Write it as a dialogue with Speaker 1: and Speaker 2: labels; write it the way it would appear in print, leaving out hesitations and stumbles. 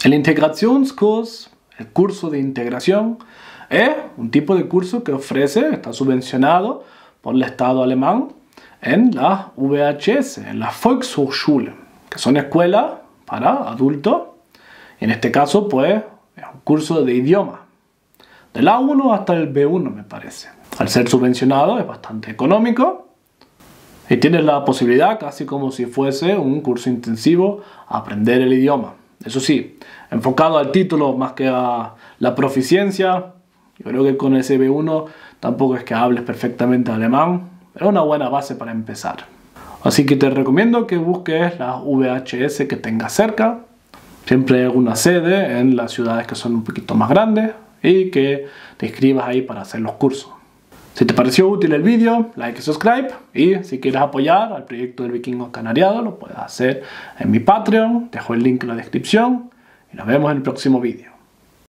Speaker 1: El Integrationskurs, el curso de integración, es un tipo de curso que está subvencionado por el Estado alemán en las VHS, en las Volkshochschule, que son escuelas para adultos. En este caso, pues, es un curso de idioma, del A1 hasta el B1, me parece. Al ser subvencionado es bastante económico y tienes la posibilidad, casi como si fuese un curso intensivo, a aprender el idioma. Eso sí, enfocado al título más que a la proficiencia. Yo creo que con ese B1 tampoco es que hables perfectamente alemán, pero es una buena base para empezar. Así que te recomiendo que busques las VHS que tengas cerca. Siempre hay alguna sede en las ciudades que son un poquito más grandes y que te inscribas ahí para hacer los cursos. Si te pareció útil el vídeo, like y subscribe. Y si quieres apoyar al proyecto del Vikingo Canariado, lo puedes hacer en mi Patreon. Dejo el link en la descripción y nos vemos en el próximo vídeo.